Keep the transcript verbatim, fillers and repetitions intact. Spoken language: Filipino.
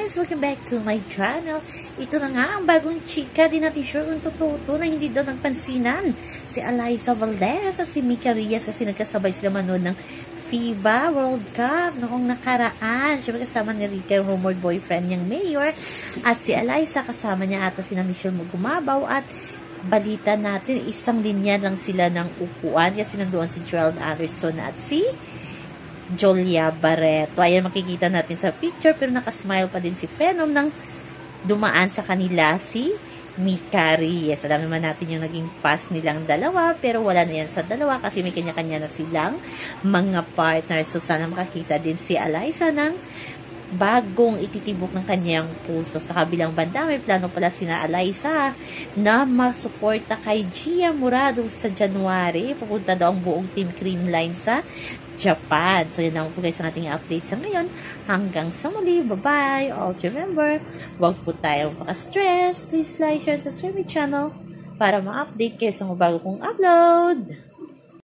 guys! Welcome back to my channel. Ito na nga ang bagong chika. Di natin sure kung totoo na hindi daw nagpansinan si Alyssa Valdez at si Mika Rias kasi nagkasabay sila manood ng FIBA World Cup noong nakaraan. Siyempre kasama ni Rica yung rumored boyfriend niyang Mayor at si Alyssa kasama niya ata si na Michelle Magumabaw at balita natin isang linya lang sila ng upuan kasi nandoon si Gerald Anderson at si Jolia Barreto. Ayan, makikita natin sa picture pero nakasmile pa din si Phenom nang dumaan sa kanila si Mika Rias. Alam naman natin yung naging pass nilang dalawa pero wala na yan sa dalawa kasi may kanya-kanya na silang mga partners. So sana makakita din si Alyssa ng bagong ititibok ng kanyang puso. Sa kabilang banda, may plano pala sina Alyssa na masuporta kay Gia Murado sa January. Pupunta daw ang buong Team Creamline sa Japan. So, yun lang po guys ang ating update sa ngayon. Hanggang sa muli. Bye-bye. Also remember, huwag po tayong maka-stress. Please like, share, subscribe my channel para ma-update kayo sa mga bago kong upload.